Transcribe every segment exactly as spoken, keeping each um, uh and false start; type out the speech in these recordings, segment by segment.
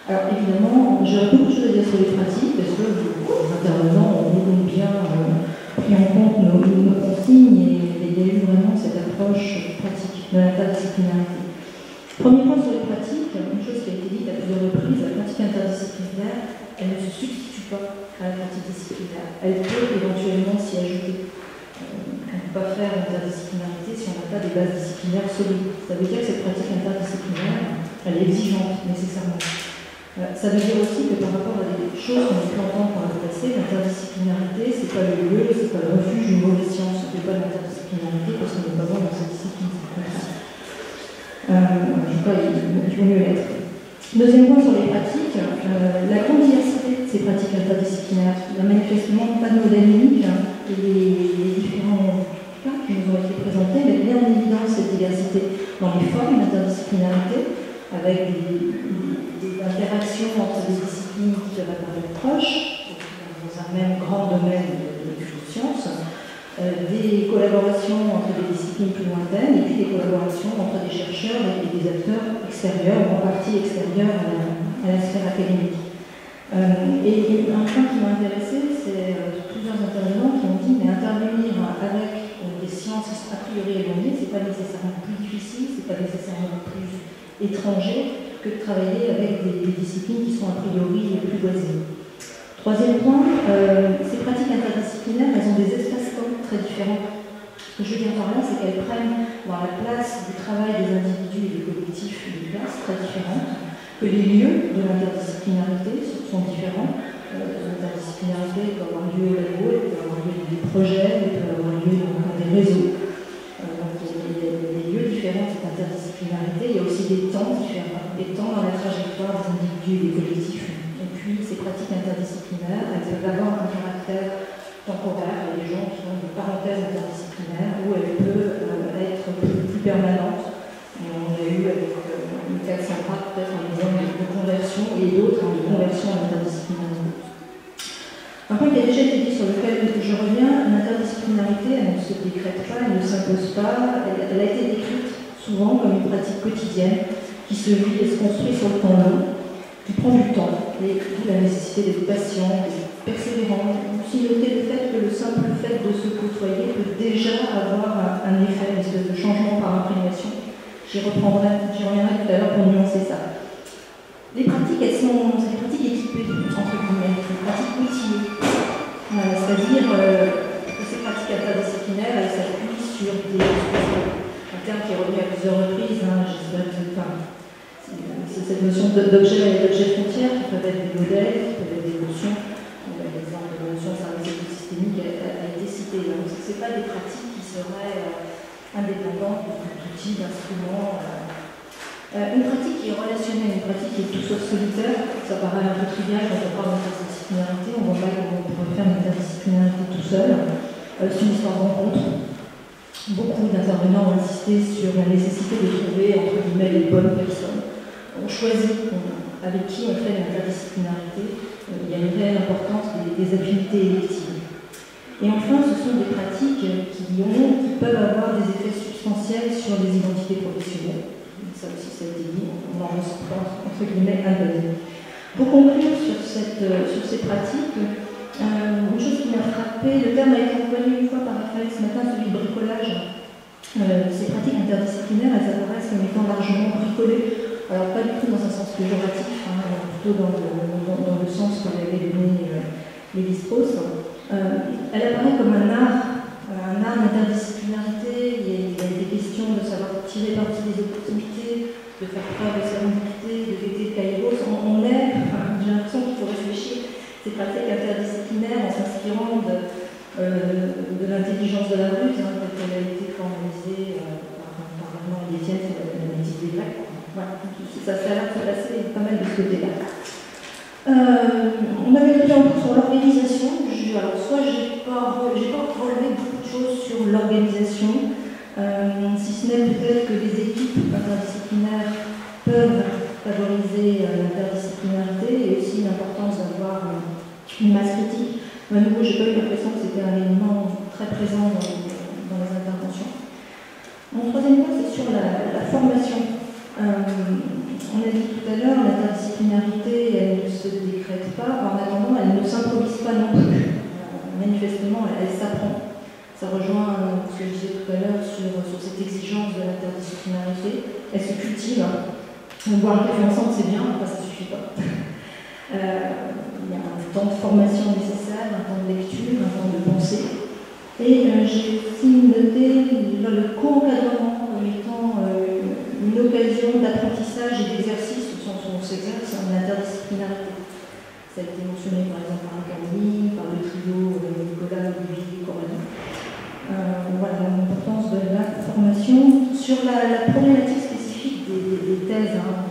Alors évidemment, j'aurais beaucoup de choses à dire sur les pratiques, parce que les intervenants ont bien euh, pris en compte nos, nos consignes et, et il y a eu vraiment cette approche pratique de l'interdisciplinarité. Premier point sur les pratiques, une chose qui a été dite à plusieurs reprises, la pratique interdisciplinaire, elle ne se substitue pas à la pratique disciplinaire. Elle peut éventuellement s'y ajouter. Euh, on ne peut pas faire l'interdisciplinarité si on n'a pas des bases disciplinaires solides. Ça veut dire que cette pratique interdisciplinaire, elle est exigeante nécessairement. Euh, ça veut dire aussi que par rapport à des choses qu'on a pu entendre par le passé, l'interdisciplinarité, ce n'est pas le lieu, ce n'est pas le refuge d'une mauvaise science. On ne fait pas l'interdisciplinarité parce qu'on n'est pas bon dans cette discipline. Euh, je crois qu'il vaut mieux l'être. Deuxième point sur les pratiques, euh, la grande diversité de ces pratiques interdisciplinaires. Il n'y a manifestement pas de modèle unique, hein, et les, les différents cas qui nous ont été présentés mettent bien en évidence cette diversité dans les formes d'interdisciplinarité, avec des, des, des interactions entre des disciplines qui peuvent apparaître proches, dans un même grand domaine de, de, de sciences, euh, des collaborations entre des disciplines plus lointaines, et puis des collaborations entre des chercheurs et des acteurs extérieurs, ou en partie extérieurs à la, à la sphère académique. Euh, et, et un point qui m'a intéressé, c'est euh, plusieurs intervenants qui ont dit mais intervenir avec euh, des sciences a priori éloignées, c'est pas nécessairement plus difficile, c'est pas nécessairement plus étranger que de travailler avec des, des disciplines qui sont a priori plus voisines. Troisième point, euh, ces pratiques interdisciplinaires, elles ont des espaces-temps très différents. Ce que je veux dire par là, c'est qu'elles prennent dans la place du travail des individus et des collectifs des places très différentes, que les lieux de l'interdisciplinarité sont différents. Euh, l'interdisciplinarité peut avoir lieu au labo, elle peut avoir lieu dans des projets, elle peut avoir lieu dans des réseaux. Euh, donc il y a des lieux différents de cette interdisciplinarité, il y a aussi des temps différents, des temps dans la trajectoire des individus et des collectifs. Et puis ces pratiques interdisciplinaires, elles peuvent avoir un caractère temporaire, il y a des gens qui ont des parenthèses interdisciplinaires, où elles peuvent euh, être plus, plus permanentes. Et on a eu avec euh, une cas de Sandra peut-être un exemple de conversion et d'autres hein, de conversion à l'interdisciplinarité. Un point qui a déjà été dit sur lequel je reviens, l'interdisciplinarité, elle ne se décrète pas, elle ne s'impose pas, elle, elle a été décrite souvent comme une pratique quotidienne qui se vit et se construit sur le temps long, qui prend du temps, et d'où la nécessité d'être patient, d'être persévérant. Aussi noter le fait que le simple fait de se côtoyer peut déjà avoir un, un effet, une espèce de changement par imprégnation. J'y reprendrai, j'y reviendrai tout à l'heure pour nuancer ça. Les pratiques, elles sont des pratiques équipées, entre guillemets, des pratiques outillées. Euh, C'est-à-dire euh, que ces pratiques interdisciplinaires, elles s'appuient sur des... un terme qui est revenu à plusieurs reprises, hein, j'espère que c'est pas... C'est cette notion d'objet et d'objet frontière qui peuvent être des modèles, qui peuvent être des notions. L'exemple de la notion de service écosystémique a, a, a été cité. Donc ce n'est pas des pratiques qui seraient euh, indépendantes d'outils, d'instruments. Euh. Euh, une pratique qui est relationnelle, une pratique qui est tout sauf solitaire, ça paraît un peu trivial quand on parle d'interdisciplinarité, on voit pas comment on pourrait faire une interdisciplinarité tout seul. Euh, c'est une histoire de rencontre. Beaucoup d'intervenants ont insisté sur la nécessité de trouver entre guillemets les bonnes personnes. On choisit avec qui on fait l'interdisciplinarité, euh, il y a une réelle importance des, des affinités électives. Et enfin, ce sont des pratiques qui, ont, qui peuvent avoir des effets substantiels sur les identités professionnelles. Ça aussi, ça a été dit, on en ressort entre guillemets un peu. Pour conclure sur, cette, sur ces pratiques, euh, une chose qui m'a frappé, le terme a été employé une fois par Raphaël ce matin, celui de bricolage. Euh, ces pratiques interdisciplinaires, elles apparaissent comme étant largement bricolées. Alors pas du tout dans un sens péjoratif, hein, plutôt dans le, dans, dans le sens qu'on avait donné euh, Lévi-Strauss. Euh, elle apparaît comme un art, un art d'interdisciplinarité. Il y, a, il y a des questions de savoir tirer parti des opportunités, de faire preuve de serendipité, de guetter le kairos. On, on est, enfin, j'ai l'impression qu'il faut réfléchir ces pratiques interdisciplinaires en s'inspirant de, euh, de l'intelligence de la ruse, hein, telle qu'elle a été formalisée euh, par, par Armand et Étienne, c'est la métier des Grecs. Voilà, ça, ça a l'air de se passer pas mal de ce côté-là. Euh, on avait déjà un peu sur l'organisation. Alors, soit j'ai pas, j'ai pas relevé beaucoup de choses sur l'organisation, euh, si ce n'est peut-être que les équipes interdisciplinaires peuvent favoriser euh, l'interdisciplinarité et aussi l'importance d'avoir euh, une masse critique. Mais à nouveau, j'ai pas eu l'impression que c'était un élément très présent dans, dans les interventions. Mon troisième point, c'est sur la, la formation. Euh, on a dit tout à l'heure, l'interdisciplinarité, elle ne se décrète pas, en attendant, elle ne s'improvise pas non plus. Euh, manifestement, elle, elle s'apprend. Ça rejoint euh, ce que je disais tout à l'heure sur, sur cette exigence de l'interdisciplinarité. Elle se cultive. On boit un café ensemble, c'est bien, enfin, ça ne suffit pas. Euh, il y a un temps de formation nécessaire, un temps de lecture, un temps de pensée. Et euh, j'ai aussi noté le co-encadrement comme étant euh, une occasion d'apprentissage et d'exercice au sens où on s'exerce en interdisciplinarité. Ça a été mentionné par exemple par Camille, par le trio euh, Nicolas, Olivier, Coralie. Euh, voilà l'importance de la formation. Sur la, la problématique spécifique des, des, des thèses, hein,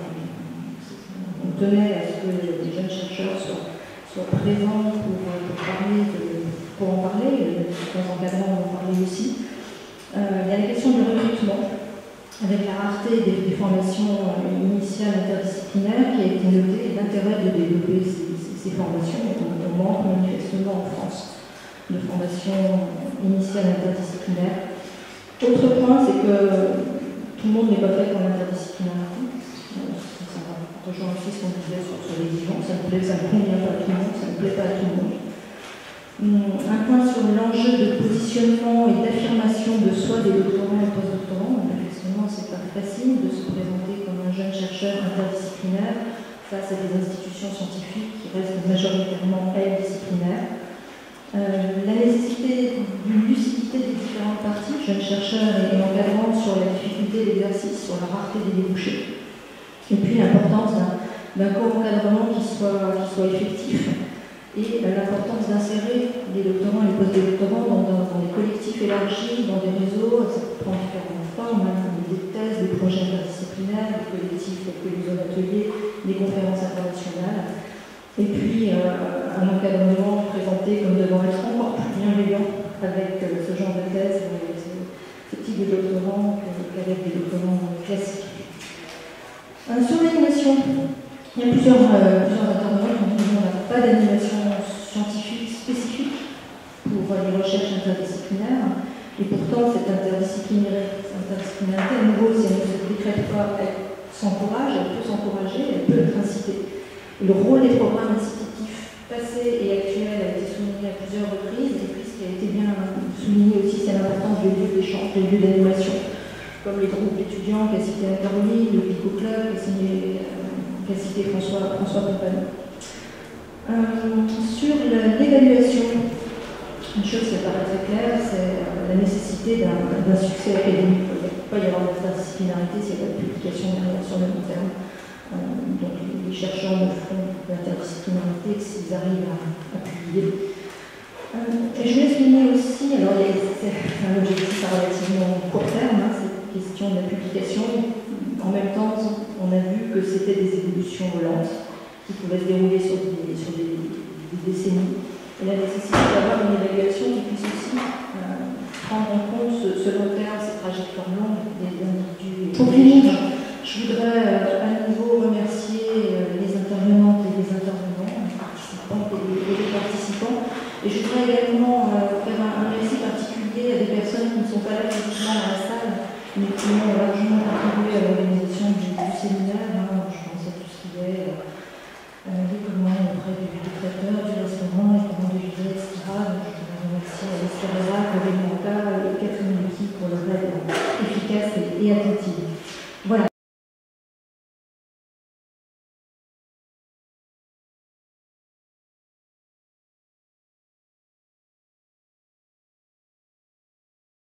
on tenait à ce que les jeunes chercheurs soient, soient présents pour, pour parler de pour en parler, les encadrants vont en parler aussi. Euh, il y a la question du recrutement, avec la rareté des, des formations initiales interdisciplinaires qui a été notée, l'intérêt de développer ces, ces, ces formations. On, on manque manifestement en France de formations initiales interdisciplinaires. Autre point, c'est que tout le monde n'est pas fait pour l'interdisciplinarité. Ça rejoint aussi ce qu'on disait sur, sur l'exigence. Ça me plaît, ça ne convient pas à tout le monde, ça ne plaît pas à tout le monde. Un point sur l'enjeu de positionnement et d'affirmation de soi des doctorants et postdoctorants. Effectivement, c'est pas facile de se présenter comme un jeune chercheur interdisciplinaire face à des institutions scientifiques qui restent majoritairement elles disciplinaires. Euh, la nécessité d'une lucidité des différentes parties, jeunes chercheurs et encadrants, sur la difficulté d'exercice, sur la rareté des débouchés. Et puis l'importance d'un co-encadrement qui soit, qui soit effectif. Et l'importance d'insérer les doctorants et les post-doctorants dans, dans, dans des collectifs élargis, dans des réseaux, ça prend différentes formes, hein, des thèses, des projets interdisciplinaires, des collectifs tels que les zones ateliers, des conférences internationales, et puis euh, un encadrement présenté comme devant être encore plus bienveillant avec euh, ce genre de thèses, avec ce, ce type de doctorants qu'avec des doctorants classiques. Euh, sur l'animation, il y a plusieurs, euh, plusieurs intervenants qui ont dit qu'on n'a pas d'animation scientifique spécifique pour les recherches interdisciplinaires, et pourtant cette interdisciplinarité, à nouveau, si elle ne se décrète pas, elle s'encourage, elle peut s'encourager, elle peut être incitée. Et le rôle des programmes incitatifs passés et actuels a été souligné à plusieurs reprises, et puis ce qui a été bien souligné aussi, c'est l'importance des lieux d'échange, des lieux d'animation, comme les groupes d'étudiants qu'a cité Caroline, le Pico Club, qu'a cité qu'a cité François, François Compagnon. Euh, sur l'évaluation, une chose qui apparaît très claire, c'est la nécessité d'un succès académique. Il ne peut pas y avoir d'interdisciplinarité s'il n'y a pas de publication derrière sur le long terme. Euh, donc les chercheurs ne font l'interdisciplinarité que s'ils arrivent à, à publier. Euh, et je voulais souligner aussi, alors c'est un objectif à relativement court terme, hein, cette question de la publication. En même temps, on a vu que c'était des évolutions lentes qui pouvaient se dérouler sur des, sur des, des décennies. Et la nécessité d'avoir une évaluation qui puisse aussi euh, prendre en compte ce, ce long terme, ces trajectoires longues des individus. Pour finir, je voudrais euh, à nouveau remercier euh, les intervenantes et les intervenants, les participantes et les, et les participants. Et je voudrais également euh, faire un, un merci particulier à des personnes qui ne sont pas là physiquement dans la salle, mais qui ont largement contribué à l'organisation du, du séminaire. Hein. Je pense à tout ce qui est euh, les commandes auprès du, du traiteur, du restaurant, les commandes de visée, et cetera. Donc, je voudrais remercier Alice Carrera, Aurélie Monta et Catherine Lucky pour leur aide efficace et, et attentive.